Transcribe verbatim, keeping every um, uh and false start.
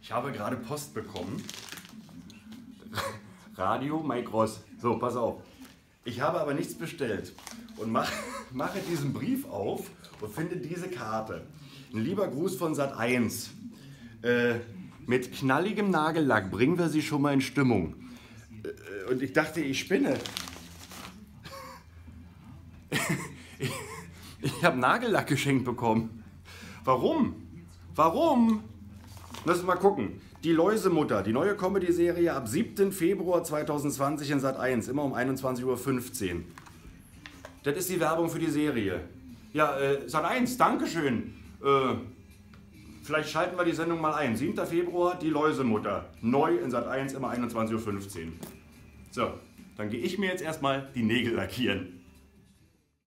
Ich habe gerade Post bekommen. Radio Mike Ross. So, pass auf. Ich habe aber nichts bestellt und mach, mache diesen Brief auf und finde diese Karte. Ein lieber Gruß von Sat eins. Äh, mit knalligem Nagellack bringen wir Sie schon mal in Stimmung. Äh, und ich dachte, ich spinne. ich ich habe Nagellack geschenkt bekommen. Warum? Warum? Lass uns mal gucken. Die Läusemutter, die neue Comedy-Serie ab siebten Februar zweitausendzwanzig in Sat eins, immer um einundzwanzig Uhr fünfzehn. Das ist die Werbung für die Serie. Ja, äh, Sat eins, Dankeschön. Äh, vielleicht schalten wir die Sendung mal ein. siebten Februar, die Läusemutter. Neu in Sat eins, immer einundzwanzig Uhr fünfzehn. So, dann gehe ich mir jetzt erstmal die Nägel lackieren.